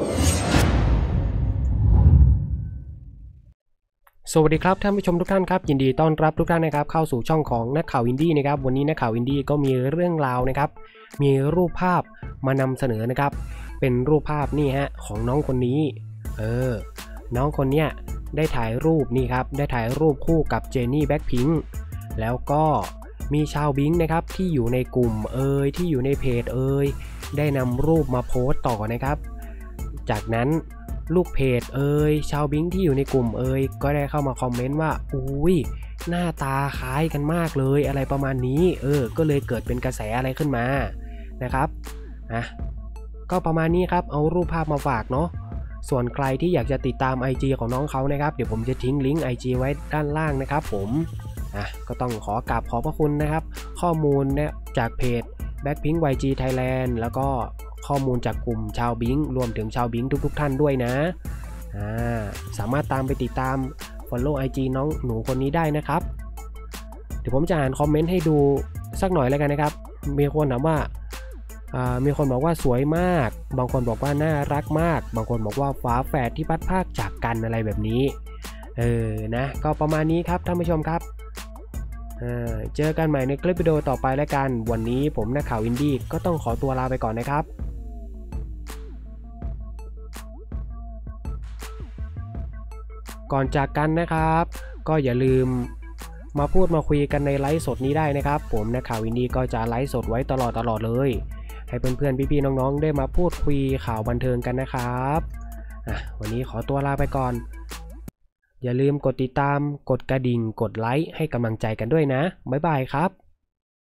สวัสดีครับท่านผู้ชมทุกท่านครับยินดีต้อนรับทุกท่านนะครับเข้าสู่ช่องของนักข่าวอินดี้นะครับวันนี้นักข่าวอินดี้ก็มีเรื่องราวนะครับมีรูปภาพมานำเสนอนะครับเป็นรูปภาพนี่ฮะของน้องคนนี้น้องคนเนี้ยได้ถ่ายรูปนี่ครับได้ถ่ายรูปคู่กับเจนนี่แบ็คพิงค์แล้วก็มีชาวบิงค์นะครับที่อยู่ในกลุ่มที่อยู่ในเพจได้นำรูปมาโพสต์ต่อนะครับจากนั้นลูกเพจชาวบิงค์ที่อยู่ในกลุ่มก็ได้เข้ามาคอมเมนต์ว่าอุ้ยหน้าตาคล้ายกันมากเลยอะไรประมาณนี้ก็เลยเกิดเป็นกระแสอะไรขึ้นมานะครับก็ประมาณนี้ครับเอารูปภาพมาฝากเนาะส่วนใครที่อยากจะติดตาม IG ของน้องเขานะครับเดี๋ยวผมจะทิ้งลิงก์ IG ไว้ด้านล่างนะครับผมก็ต้องขอกราบขอบพระคุณนะครับข้อมูลเนี่ยจากเพจ Blackpink YG Thailand แล้วก็ข้อมูลจากกลุ่มชาวบิงค์รวมถึงชาวบิงค์ทุกท่านด้วยนะสามารถตามไปติดตาม follow IG น้องหนูคนนี้ได้นะครับเดี๋ยวผมจะอ่านคอมเมนต์ให้ดูสักหน่อยแล้วกันนะครับมีคนถามว่ามีคนบอกว่าสวยมากบางคนบอกว่าน่ารักมากบางคนบอกว่าฝาแฝดที่พัดภาคจากกันอะไรแบบนี้นะก็ประมาณนี้ครับท่านผู้ชมครับเจอกันใหม่ในคลิปวิดีโอต่อไปแล้วกันวันนี้ผมนักข่าวอินดี้ก็ต้องขอตัวลาไปก่อนนะครับก่อนจากกันนะครับก็อย่าลืมมาพูดมาคุยกันในไลฟ์สดนี้ได้นะครับผมนักข่าวอินดี้ก็จะไลฟ์สดไว้ตลอดเลยให้เพื่อนๆพี่ๆน้องๆได้มาพูดคุยข่าวบันเทิงกันนะครับวันนี้ขอตัวลาไปก่อนอย่าลืมกดติดตามกดกระดิ่งกดไลค์ให้กำลังใจกันด้วยนะบ๊ายบายครับ